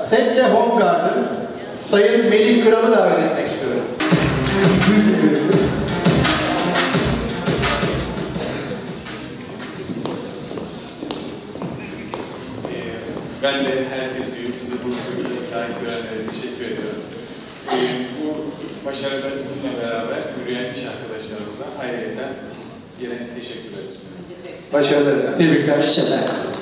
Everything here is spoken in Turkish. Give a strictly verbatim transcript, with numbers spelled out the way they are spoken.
Sette Home Garden Sayın Melih Kral'ı davet etmek istiyorum. Ben de herkes gibi bizi bu kültürü takip edenlere teşekkür ediyorum. Ee, bu başarılarımızla beraber yürüyen iş arkadaşlarımıza ayrıca yine teşekkür ederiz. Başarılar. Tebrikler.